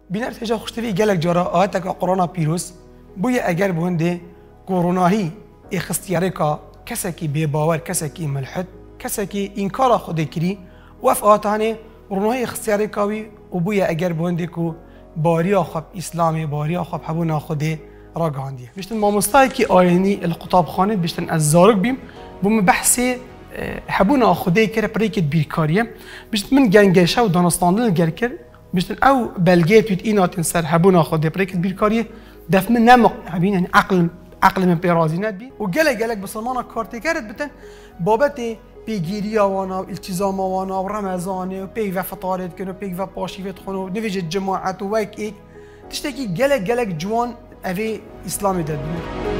بینر تجا خوشتوی گلک جارا آیت که قرآن پیروز بوی اگر بونده کوروناهی اختیاری که کسی که بی باور، کسی که ملحد، کسی که انکار خود کری وف آتانه کوروناهی اختیاری کاوی و بوی اگر بونده که باری آخب اسلامی باری آخب حبونا خوده را گاندیه. بیشتر مامستایی که آینی القطاب خانه بیشتر از زارق بیم بوم بحث حبونا خوده کرد پریکت بیکاریه بیشتر من گنگشه و دانستاندن گرکر بیشتر او بلگه تویت اینات سر حبونا خوده پریکت بیکاریه دفع من نمق عبین یعنی عقل من پیرازی ندبی و گلک بسلمانا کارتی کرد بتن بابت پیگیری آوانا و التزام آوانا و رمضانه و پیگ و فطارت کنه و پیگ و پاشیفت خونه و نویج جماعت و ویک ایک تشتکی گلک جوان اوی اسلامی داد